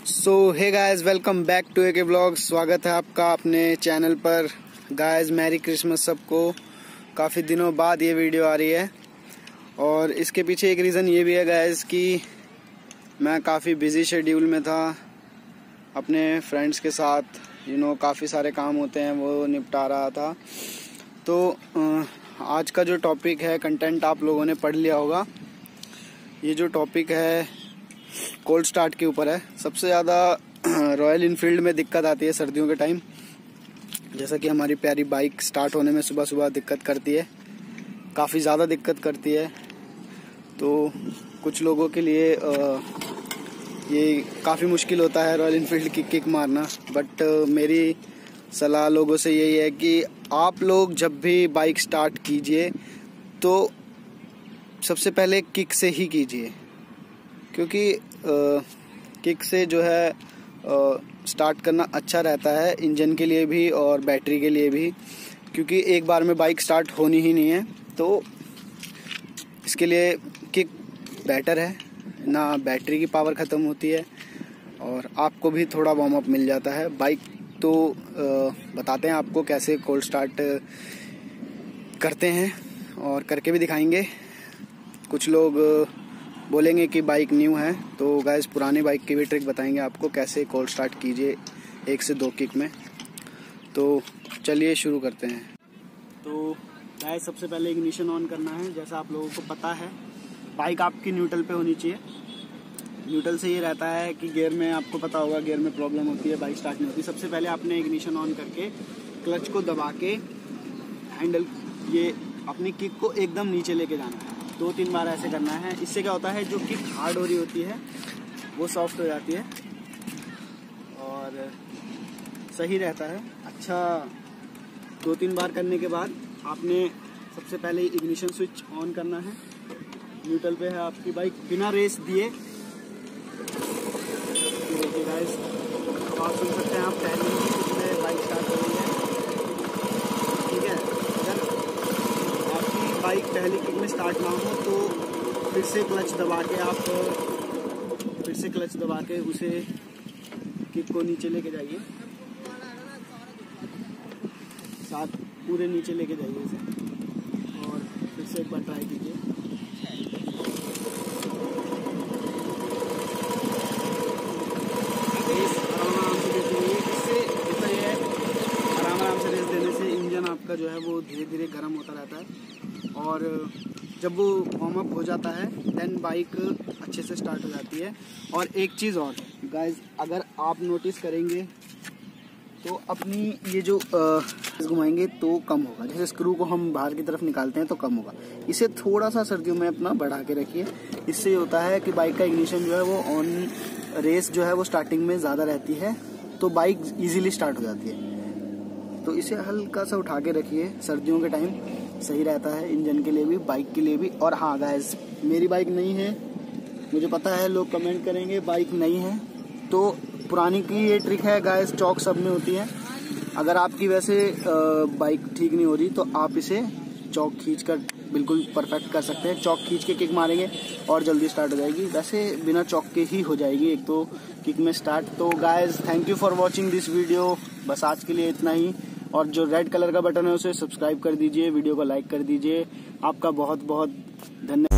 So hey guys, welcome back to एक vlog. स्वागत है आपका अपने चैनल पर। गाइस मैरी क्रिसमस सबको। काफ़ी दिनों बाद ये वीडियो आ रही है और इसके पीछे एक रीज़न ये भी है गाइस कि मैं काफ़ी बिजी शेड्यूल में था अपने फ्रेंड्स के साथ। काफ़ी सारे काम होते हैं वो निपटा रहा था। तो आज का जो टॉपिक है, कंटेंट आप लोगों ने पढ़ लिया होगा। ये जो टॉपिक है कोल्ड स्टार्ट के ऊपर है। सबसे ज़्यादा रॉयल इनफील्ड में दिक्कत आती है सर्दियों के टाइम। जैसा कि हमारी प्यारी बाइक स्टार्ट होने में सुबह सुबह दिक्कत करती है, काफ़ी ज़्यादा दिक्कत करती है। तो कुछ लोगों के लिए ये काफ़ी मुश्किल होता है रॉयल इनफील्ड की किक मारना। बट मेरी सलाह लोगों से यही है कि आप लोग जब भी बाइक स्टार्ट कीजिए तो सबसे पहले किक से ही कीजिए, क्योंकि किक से जो है स्टार्ट करना अच्छा रहता है इंजन के लिए भी और बैटरी के लिए भी, क्योंकि एक बार में बाइक स्टार्ट होनी ही नहीं है। तो इसके लिए किक बेटर है ना, बैटरी की पावर ख़त्म होती है और आपको भी थोड़ा वार्म अप मिल जाता है। बाइक तो बताते हैं आपको कैसे कोल्ड स्टार्ट करते हैं और करके भी दिखाएंगे। कुछ लोग बोलेंगे कि बाइक न्यू है, तो गाइस पुरानी बाइक की भी ट्रिक बताएंगे आपको कैसे कोल्ड स्टार्ट कीजिए 1 से 2 किक में। तो चलिए शुरू करते हैं। तो गाइस सबसे पहले इग्निशन ऑन करना है। जैसा आप लोगों को पता है बाइक आपकी न्यूट्रल पे होनी चाहिए। न्यूट्रल से ये रहता है कि गियर में, आपको पता होगा गियर में प्रॉब्लम होती है, बाइक स्टार्ट नहीं होती। सबसे पहले आपने इग्निशन ऑन करके क्लच को दबा के हैंडल, ये अपनी किक को एकदम नीचे लेके जाना है। 2-3 बार ऐसे करना है। इससे क्या होता है, जो किक हार्ड हो रही होती है वो सॉफ्ट हो जाती है और सही रहता है। अच्छा, 2-3 बार करने के बाद आपने सबसे पहले इग्निशन स्विच ऑन करना है। न्यूट्रल पे है आपकी बाइक, बिना रेस दिए। देखिए गाइस, आप सुन सकते हैं, आप पहले ही में बाइक स्टार्ट हो रही है। ठीक है, अगर आपकी बाइक पहली किक में स्टार्ट ना हो तो फिर से क्लच दबा के उसे किक को नीचे लेके जाइए, साथ पूरे नीचे लेके जाइए इसे और फिर से एक बार ट्राई कीजिए। आराम से देखिए, इससे इतना ही है, आराम से रेस देने से इंजन आपका जो है वो धीरे धीरे गर्म होता रहता है और जब वो वार्म अप हो जाता है देन बाइक अच्छे से स्टार्ट हो जाती है। और एक चीज़ और गाइस, अगर आप नोटिस करेंगे तो अपनी ये जो घुमाएंगे तो कम होगा। जैसे स्क्रू को हम बाहर की तरफ निकालते हैं तो कम होगा। इसे थोड़ा सा सर्दियों में अपना बढ़ा के रखिए। इससे ये होता है कि बाइक का इग्निशन जो है वो ऑन, रेस जो है वो स्टार्टिंग में ज़्यादा रहती है, तो बाइक इजीली स्टार्ट हो जाती है। तो इसे हल्का सा उठा के रखिए, सर्दियों के टाइम सही रहता है इंजन के लिए भी, बाइक के लिए भी। और हाँ गाइस, मेरी बाइक नहीं है, मुझे पता है लोग कमेंट करेंगे बाइक नहीं है, तो पुरानी की ये ट्रिक है गाइस, चौक सब में होती है। अगर आपकी वैसे बाइक ठीक नहीं हो रही तो आप इसे चौक खींच कर बिल्कुल परफेक्ट कर सकते हैं। चौक खींच के किक मारेंगे और जल्दी स्टार्ट हो जाएगी। वैसे बिना चौक के ही हो जाएगी एक तो किक में स्टार्ट। तो guys thank you for watching this video. बस आज के लिए इतना ही। और जो रेड कलर का बटन है उसे सब्सक्राइब कर दीजिए, वीडियो को लाइक कर दीजिए। आपका बहुत बहुत धन्यवाद।